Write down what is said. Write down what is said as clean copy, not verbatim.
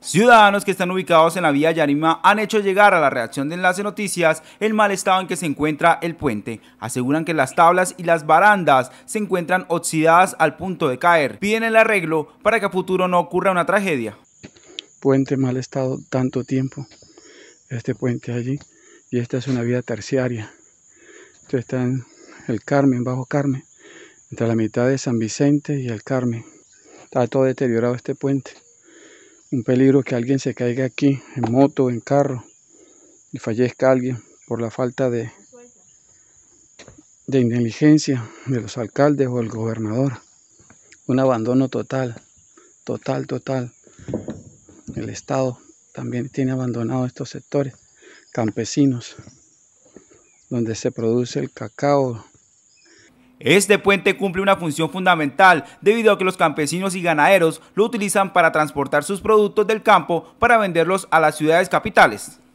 Ciudadanos que están ubicados en la vía Yarima han hecho llegar a la redacción de Enlace Noticias el mal estado en que se encuentra el puente. Aseguran que las tablas y las barandas se encuentran oxidadas al punto de caer. Piden el arreglo para que a futuro no ocurra una tragedia. Puente en mal estado tanto tiempo, este puente allí, y esta es una vía terciaria. Esto está en el Carmen, Bajo Carmen, entre la mitad de San Vicente y el Carmen. Está todo deteriorado este puente. Un peligro que alguien se caiga aquí, en moto, en carro, y fallezca alguien por la falta de inteligencia de los alcaldes o el gobernador. Un abandono total. El Estado también tiene abandonado estos sectores campesinos, donde se produce el cacao. Este puente cumple una función fundamental debido a que los campesinos y ganaderos lo utilizan para transportar sus productos del campo para venderlos a las ciudades capitales.